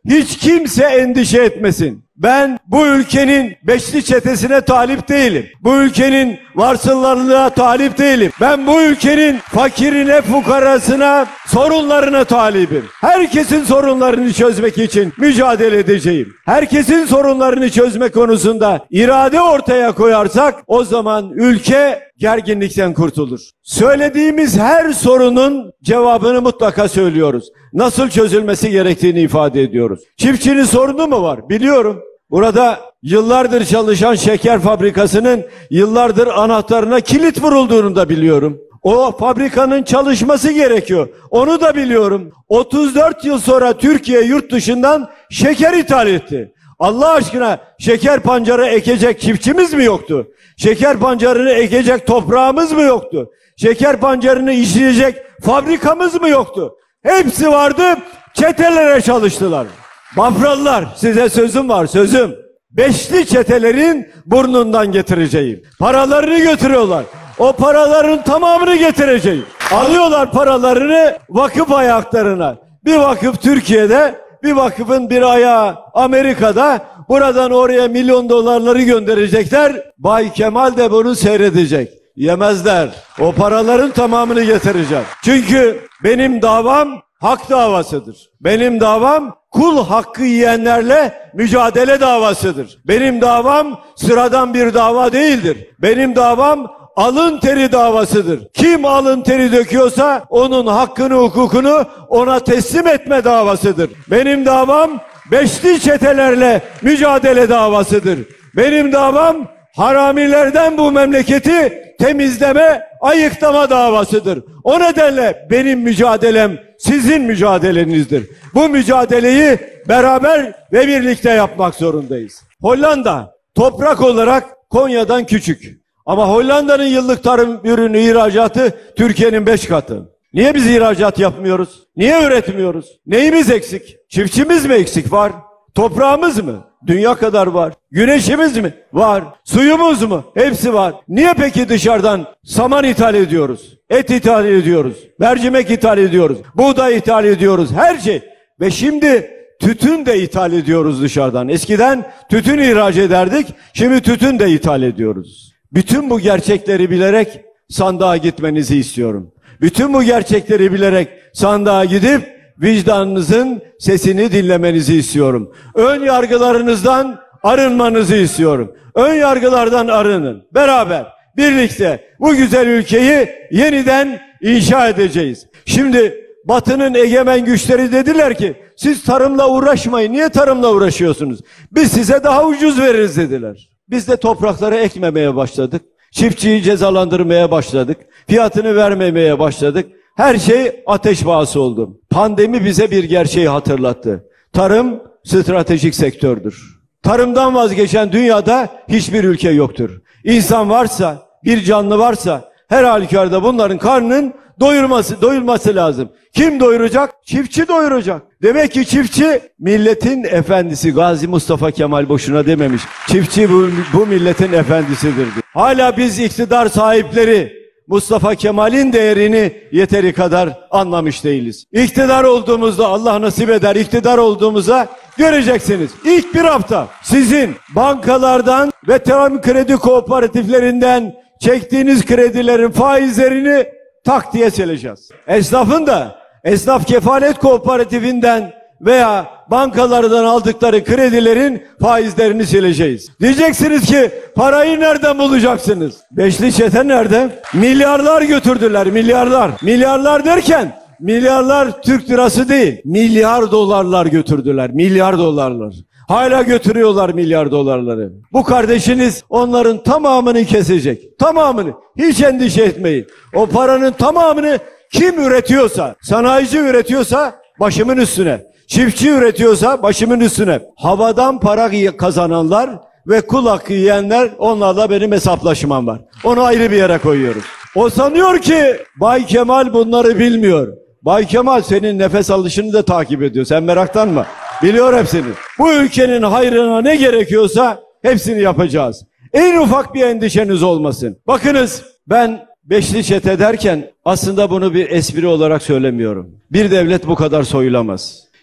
hiç kimse endişe etmesin. Ben bu ülkenin beşli çetesine talip değilim. Bu ülkenin varsıllarına talip değilim. Ben bu ülkenin fakirine, fukarasına, sorunlarına talibim. Herkesin sorunlarını çözmek için mücadele edeceğim. Herkesin sorunlarını çözme konusunda irade ortaya koyarsak o zaman ülke gerginlikten kurtulur. Söylediğimiz her sorunun cevabını mutlaka söylüyoruz. Nasıl çözülmesi gerektiğini ifade ediyoruz. Çiftçinin sorunu mu var? Biliyorum. Burada yıllardır çalışan şeker fabrikasının yıllardır anahtarına kilit vurulduğunu da biliyorum. O fabrikanın çalışması gerekiyor. Onu da biliyorum. 34 yıl sonra Türkiye yurt dışından şeker ithal etti. Allah aşkına şeker pancarı ekecek çiftçimiz mi yoktu? Şeker pancarını ekecek toprağımız mı yoktu? Şeker pancarını işleyecek fabrikamız mı yoktu? Hepsi vardı, çetelere çalıştılar. Bafralılar, size sözüm var, sözüm. Beşli çetelerin burnundan getireceğim. Paralarını götürüyorlar. O paraların tamamını getireceğim. Alıyorlar paralarını vakıf ayaklarına. Bir vakıf Türkiye'de, bir vakıfın bir ayağı Amerika'da. Buradan oraya milyon dolarları gönderecekler. Bay Kemal de bunu seyredecek. Yemezler. O paraların tamamını getireceğim. Çünkü benim davam hak davasıdır. Benim davam kul hakkı yiyenlerle mücadele davasıdır. Benim davam sıradan bir dava değildir. Benim davam alın teri davasıdır. Kim alın teri döküyorsa onun hakkını, hukukunu ona teslim etme davasıdır. Benim davam beşli çetelerle mücadele davasıdır. Benim davam haramilerden bu memleketi temizleme, ayıklama davasıdır. O nedenle benim mücadelem sizin mücadelenizdir. Bu mücadeleyi beraber ve birlikte yapmak zorundayız. Hollanda toprak olarak Konya'dan küçük. Ama Hollanda'nın yıllık tarım ürünü ihracatı Türkiye'nin 5 katı. Niye biz ihracat yapmıyoruz? Niye üretmiyoruz? Neyimiz eksik? Çiftçimiz mi eksik var? Toprağımız mı? Dünya kadar var. Güneşimiz mi? Var. Suyumuz mu? Hepsi var. Niye peki dışarıdan saman ithal ediyoruz? Et ithal ediyoruz. Mercimek ithal ediyoruz. Buğday ithal ediyoruz. Her şey. Ve şimdi tütün de ithal ediyoruz dışarıdan. Eskiden tütün ihraç ederdik. Şimdi tütün de ithal ediyoruz. Bütün bu gerçekleri bilerek sandığa gitmenizi istiyorum. Bütün bu gerçekleri bilerek sandığa gidip vicdanınızın sesini dinlemenizi istiyorum. Ön yargılarınızdan arınmanızı istiyorum. Ön yargılardan arının. Beraber, birlikte bu güzel ülkeyi yeniden inşa edeceğiz. Şimdi Batı'nın egemen güçleri dediler ki siz tarımla uğraşmayın. Niye tarımla uğraşıyorsunuz? Biz size daha ucuz veririz dediler. Biz de toprakları ekmemeye başladık. Çiftçiyi cezalandırmaya başladık. Fiyatını vermemeye başladık. Her şey ateş pahası oldu. Pandemi bize bir gerçeği hatırlattı. Tarım stratejik sektördür. Tarımdan vazgeçen dünyada hiçbir ülke yoktur. İnsan varsa, bir canlı varsa her halükarda bunların karnının doyurması lazım. Kim doyuracak? Çiftçi doyuracak. Demek ki çiftçi milletin efendisi. Gazi Mustafa Kemal boşuna dememiş. Çiftçi bu milletin efendisidir. Hala biz iktidar sahipleri Mustafa Kemal'in değerini yeteri kadar anlamış değiliz. İktidar olduğumuzda Allah nasip eder, iktidar olduğumuza göreceksiniz. İlk bir hafta sizin bankalardan ve tarım kredi kooperatiflerinden çektiğiniz kredilerin faizlerini tak diye sileceğiz. Esnafın da esnaf kefalet kooperatifinden veya bankalardan aldıkları kredilerin faizlerini sileceğiz. Diyeceksiniz ki parayı nereden bulacaksınız? Beşli çete nerede? Milyarlar götürdüler, milyarlar. Milyarlar derken milyarlar Türk lirası değil. Milyar dolarlar götürdüler, milyar dolarlar. Hala götürüyorlar milyar dolarları. Bu kardeşiniz onların tamamını kesecek. Tamamını. Hiç endişe etmeyin. O paranın tamamını kim üretiyorsa, sanayici üretiyorsa başımın üstüne. Çiftçi üretiyorsa başımın üstüne. Havadan para kazananlar ve kul hakkı yiyenler, onlarla benim hesaplaşmam var. Onu ayrı bir yere koyuyoruz. O sanıyor ki Bay Kemal bunları bilmiyor. Bay Kemal senin nefes alışını da takip ediyor. Sen meraklanma. Biliyor hepsini. Bu ülkenin hayrına ne gerekiyorsa hepsini yapacağız. En ufak bir endişeniz olmasın. Bakınız ben beşli çete derken aslında bunu bir espri olarak söylemiyorum. Bir devlet bu kadar soyulamaz.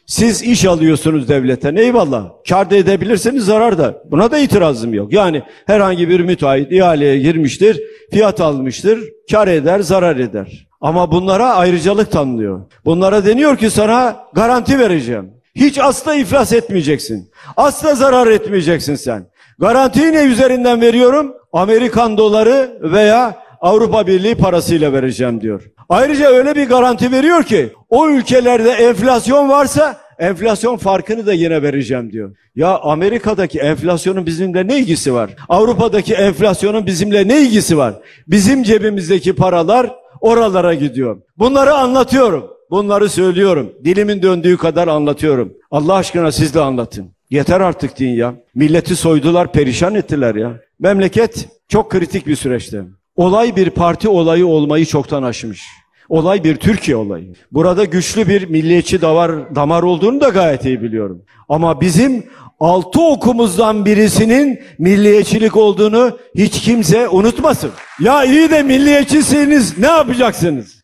Siz iş alıyorsunuz devletten, eyvallah. Kâr da edebilirsiniz, zarar da. Buna da itirazım yok. Yani herhangi bir müteahhit ihaleye girmiştir, fiyat almıştır, kâr eder, zarar eder. Ama bunlara ayrıcalık tanınıyor. Bunlara deniyor ki sana garanti vereceğim. Hiç asla iflas etmeyeceksin. Asla zarar etmeyeceksin sen. Garantiyi ne üzerinden veriyorum? Amerikan doları veya Avrupa Birliği parasıyla vereceğim diyor. Ayrıca öyle bir garanti veriyor ki o ülkelerde enflasyon varsa enflasyon farkını da yine vereceğim diyor. Ya Amerika'daki enflasyonun bizimle ne ilgisi var? Avrupa'daki enflasyonun bizimle ne ilgisi var? Bizim cebimizdeki paralar oralara gidiyor. Bunları anlatıyorum. Bunları söylüyorum. Dilimin döndüğü kadar anlatıyorum. Allah aşkına siz de anlatın. Yeter artık deyin ya. Milleti soydular, perişan ettiler ya. Memleket çok kritik bir süreçte. Olay bir parti olayı olmayı çoktan aşmış. Olay bir Türkiye olayı. Burada güçlü bir milliyetçi damar olduğunu da gayet iyi biliyorum. Ama bizim 6 okumuzdan birisinin milliyetçilik olduğunu hiç kimse unutmasın. Ya iyi de milliyetçisiniz, ne yapacaksınız?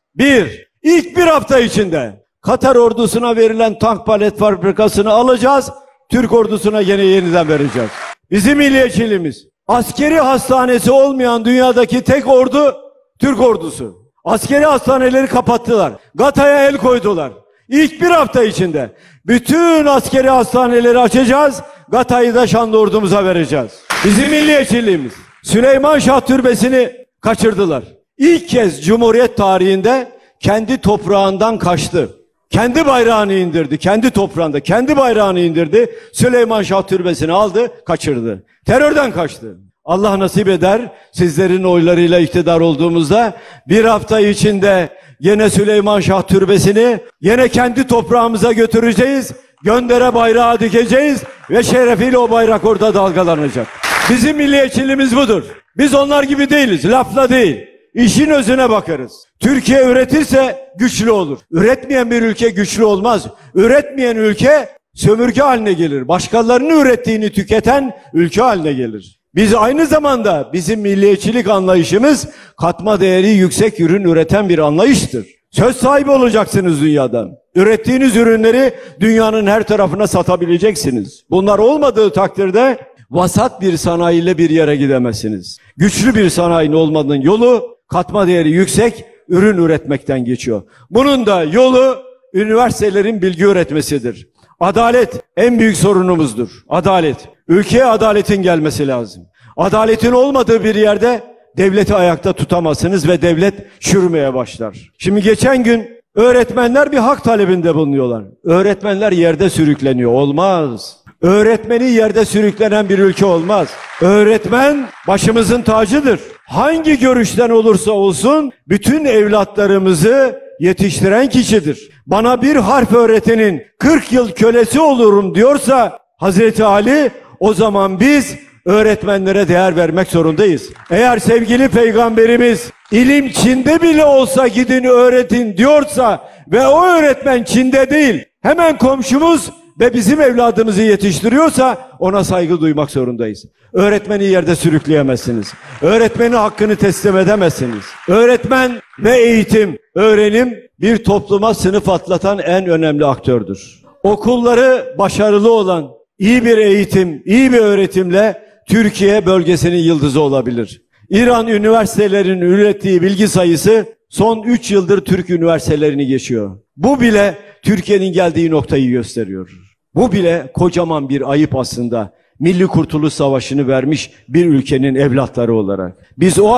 İlk bir hafta içinde Katar ordusuna verilen tank palet fabrikasını alacağız. Türk ordusuna yeniden vereceğiz. Bizim milliyetçiliğimiz. Askeri hastanesi olmayan dünyadaki tek ordu Türk ordusu. Askeri hastaneleri kapattılar. GATA'ya el koydular. İlk bir hafta içinde bütün askeri hastaneleri açacağız. GATA'yı da şanlı ordumuza vereceğiz. Bizim milliyetçiliğimiz. Süleyman Şah Türbesi'ni kaçırdılar. İlk kez Cumhuriyet tarihinde kendi toprağından kaçtı. Kendi bayrağını indirdi. Kendi toprağında kendi bayrağını indirdi. Süleyman Şah Türbesi'ni aldı, kaçırdı. Terörden kaçtı. Allah nasip eder, sizlerin oylarıyla iktidar olduğumuzda bir hafta içinde yine Süleyman Şah Türbesi'ni yine kendi toprağımıza götüreceğiz. Göndere bayrağı dikeceğiz ve şerefiyle o bayrak orada dalgalanacak. Bizim milliyetçiliğimiz budur. Biz onlar gibi değiliz, lafla değil. İşin özüne bakarız. Türkiye üretirse güçlü olur. Üretmeyen bir ülke güçlü olmaz. Üretmeyen ülke sömürge haline gelir. Başkalarının ürettiğini tüketen ülke haline gelir. Biz aynı zamanda bizim milliyetçilik anlayışımız katma değeri yüksek ürün üreten bir anlayıştır. Söz sahibi olacaksınız dünyadan. Ürettiğiniz ürünleri dünyanın her tarafına satabileceksiniz. Bunlar olmadığı takdirde vasat bir sanayiyle bir yere gidemezsiniz. Güçlü bir sanayinin olmanın yolu katma değeri yüksek ürün üretmekten geçiyor. Bunun da yolu üniversitelerin bilgi üretmesidir. Adalet en büyük sorunumuzdur. Adalet. Ülkeye adaletin gelmesi lazım. Adaletin olmadığı bir yerde devleti ayakta tutamazsınız ve devlet çürümeye başlar. Şimdi geçen gün öğretmenler bir hak talebinde bulunuyorlar. Öğretmenler yerde sürükleniyor. Olmaz. Öğretmeni yerde sürüklenen bir ülke olmaz. Öğretmen başımızın tacıdır. Hangi görüşten olursa olsun bütün evlatlarımızı yetiştiren kişidir. Bana bir harf öğretenin 40 yıl kölesi olurum diyorsa Hazreti Ali, o zaman biz öğretmenlere değer vermek zorundayız. Eğer sevgili Peygamberimiz ilim Çin'de bile olsa gidin öğretin diyorsa ve o öğretmen Çin'de değil hemen komşumuz ve bizim evladımızı yetiştiriyorsa ona saygı duymak zorundayız. Öğretmeni yerde sürükleyemezsiniz. Öğretmenin hakkını teslim edemezsiniz. Öğretmen ve eğitim, öğrenim bir topluma sınıf atlatan en önemli aktördür. Okulları başarılı olan iyi bir eğitim, iyi bir öğretimle Türkiye bölgesinin yıldızı olabilir. İran üniversitelerinin ürettiği bilgi sayısı son 3 yıldır Türk üniversitelerini geçiyor. Bu bile Türkiye'nin geldiği noktayı gösteriyor. Bu bile kocaman bir ayıp aslında. Milli Kurtuluş Savaşı'nı vermiş bir ülkenin evlatları olarak. Biz o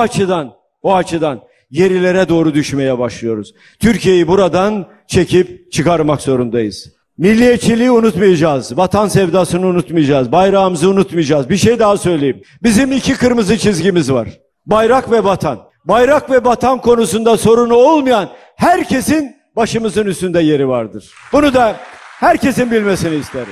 açıdan gerilere doğru düşmeye başlıyoruz. Türkiye'yi buradan çekip çıkarmak zorundayız. Milliyetçiliği unutmayacağız. Vatan sevdasını unutmayacağız. Bayrağımızı unutmayacağız. Bir şey daha söyleyeyim. Bizim 2 kırmızı çizgimiz var. Bayrak ve vatan. Bayrak ve vatan konusunda sorunu olmayan herkesin başımızın üstünde yeri vardır. Bunu da herkesin bilmesini isterim.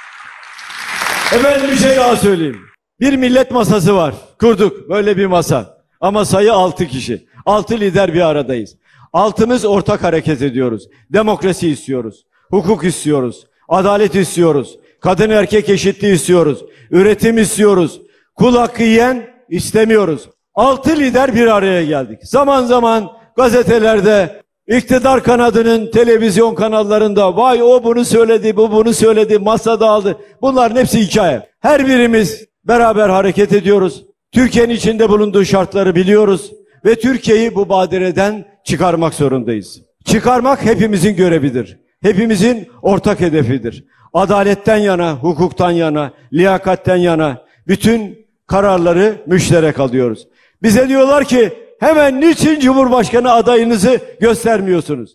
Efendim bir şey daha söyleyeyim. Bir millet masası var. Kurduk böyle bir masa. Ama sayı 6 kişi. 6 lider bir aradayız. 6'mız ortak hareket ediyoruz. Demokrasi istiyoruz. Hukuk istiyoruz. Adalet istiyoruz. Kadın erkek eşitliği istiyoruz. Üretim istiyoruz. Kul hakkı yiyen istemiyoruz. 6 lider bir araya geldik. Zaman zaman gazetelerde İktidar kanadının televizyon kanallarında vay o bunu söyledi, bu bunu söyledi, masada aldı. Bunların hepsi hikaye. Her birimiz beraber hareket ediyoruz. Türkiye'nin içinde bulunduğu şartları biliyoruz ve Türkiye'yi bu badireden çıkarmak zorundayız. Çıkarmak hepimizin görevidir. Hepimizin ortak hedefidir. Adaletten yana, hukuktan yana, liyakatten yana bütün kararları müşterek alıyoruz. Bize diyorlar ki hemen niçin Cumhurbaşkanı adayınızı göstermiyorsunuz?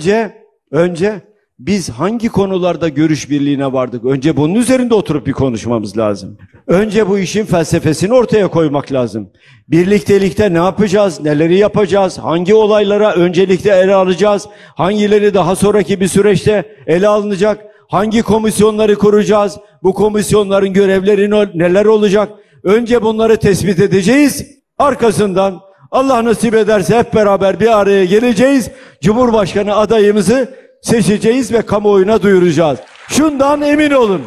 Önce biz hangi konularda görüş birliğine vardık? Önce bunun üzerinde oturup bir konuşmamız lazım. Önce bu işin felsefesini ortaya koymak lazım. Birliktelikte ne yapacağız? Neleri yapacağız? Hangi olaylara öncelikle ele alacağız? Hangileri daha sonraki bir süreçte ele alınacak? Hangi komisyonları kuracağız? Bu komisyonların görevleri neler olacak? Önce bunları tespit edeceğiz. Arkasından Allah nasip ederse hep beraber bir araya geleceğiz. Cumhurbaşkanı adayımızı seçeceğiz ve kamuoyuna duyuracağız. Şundan emin olun.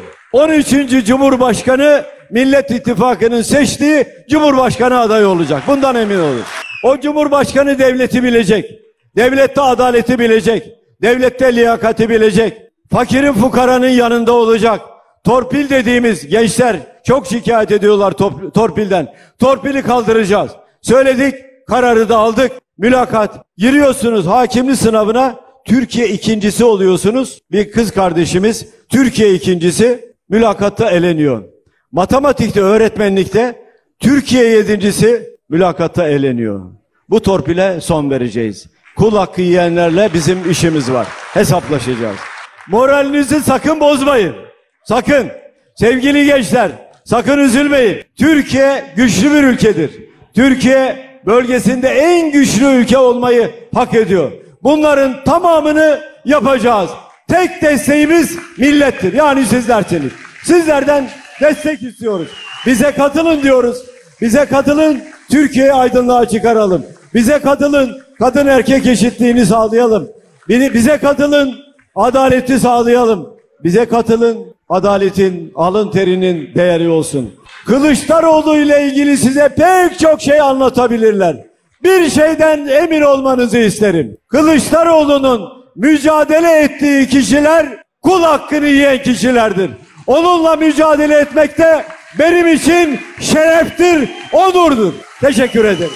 13. Cumhurbaşkanı Millet İttifakı'nın seçtiği Cumhurbaşkanı adayı olacak. Bundan emin olun. O Cumhurbaşkanı devleti bilecek. Devlette adaleti bilecek. Devlette liyakati bilecek. Fakirin fukaranın yanında olacak. Torpil dediğimiz gençler çok şikayet ediyorlar torpilden. Torpili kaldıracağız. Söyledik, kararı da aldık. Mülakat. Giriyorsunuz hakimlik sınavına. Türkiye ikincisi oluyorsunuz. Bir kız kardeşimiz Türkiye ikincisi mülakatta eleniyor. Matematikte, öğretmenlikte Türkiye yedincisi mülakatta eleniyor. Bu torpile son vereceğiz. Kul hakkı yiyenlerle bizim işimiz var. Hesaplaşacağız. Moralinizi sakın bozmayın. Sakın. Sevgili gençler, sakın üzülmeyin. Türkiye güçlü bir ülkedir. Türkiye bölgesinde en güçlü ülke olmayı hak ediyor. Bunların tamamını yapacağız. Tek desteğimiz millettir. Yani sizlersiniz. Sizlerden destek istiyoruz. Bize katılın diyoruz. Bize katılın, Türkiye'yi aydınlığa çıkaralım. Bize katılın, kadın erkek eşitliğini sağlayalım. Bize katılın, adaleti sağlayalım. Bize katılın, adaletin, alın terinin değeri olsun. Kılıçdaroğlu ile ilgili size pek çok şey anlatabilirler. Bir şeyden emin olmanızı isterim. Kılıçdaroğlu'nun mücadele ettiği kişiler kul hakkını yiyen kişilerdir. Onunla mücadele etmek de benim için şereftir, onurdur. Teşekkür ederim.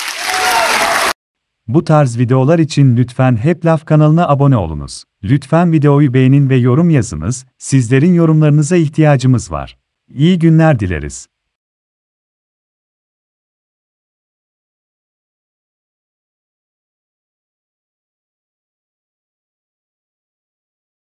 Bu tarz videolar için lütfen Hep Laf kanalına abone olunuz. Lütfen videoyu beğenin ve yorum yazınız, sizlerin yorumlarınıza ihtiyacımız var. İyi günler dileriz.